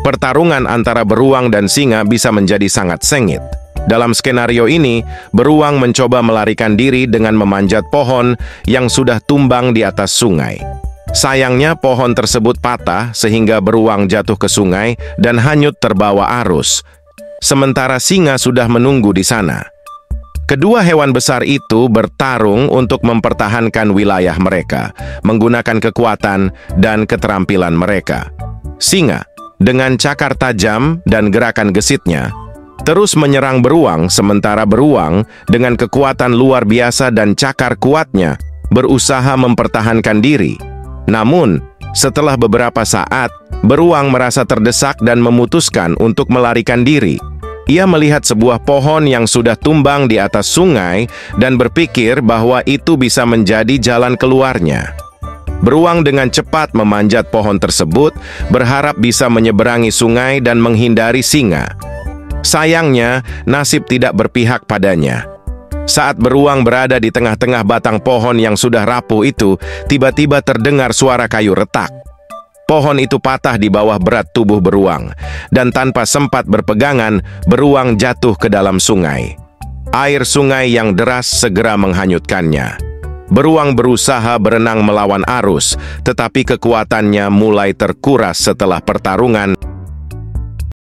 Pertarungan antara beruang dan singa bisa menjadi sangat sengit. Dalam skenario ini, beruang mencoba melarikan diri dengan memanjat pohon yang sudah tumbang di atas sungai. Sayangnya pohon tersebut patah sehingga beruang jatuh ke sungai dan hanyut terbawa arus. Sementara singa sudah menunggu di sana. Kedua hewan besar itu bertarung untuk mempertahankan wilayah mereka, menggunakan kekuatan dan keterampilan mereka. Singa, dengan cakar tajam dan gerakan gesitnya, terus menyerang beruang, sementara beruang dengan kekuatan luar biasa dan cakar kuatnya berusaha mempertahankan diri. Namun, setelah beberapa saat, beruang merasa terdesak dan memutuskan untuk melarikan diri. Ia melihat sebuah pohon yang sudah tumbang di atas sungai dan berpikir bahwa itu bisa menjadi jalan keluarnya. Beruang dengan cepat memanjat pohon tersebut, berharap bisa menyeberangi sungai dan menghindari singa. Sayangnya, nasib tidak berpihak padanya. Saat beruang berada di tengah-tengah batang pohon yang sudah rapuh itu, tiba-tiba terdengar suara kayu retak. Pohon itu patah di bawah berat tubuh beruang, dan tanpa sempat berpegangan, beruang jatuh ke dalam sungai. Air sungai yang deras segera menghanyutkannya. Beruang berusaha berenang melawan arus, tetapi kekuatannya mulai terkuras setelah pertarungan.